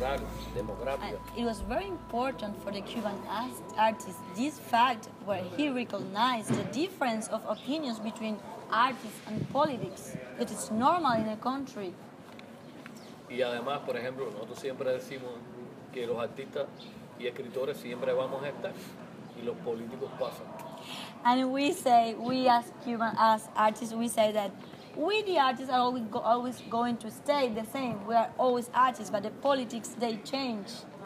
cultural, demográfica. It was very important for the Cuban artist, this fact where he recognized the difference of opinions between artists and politics. It is normal in a country. Y además, por ejemplo, nosotros siempre decimos que los artistas y escritores siempre vamos a estar y los políticos pasan. And we say, we as Cuban, as artists, we say that we the artists are always going to stay the same. We are always artists, but the politics, they change.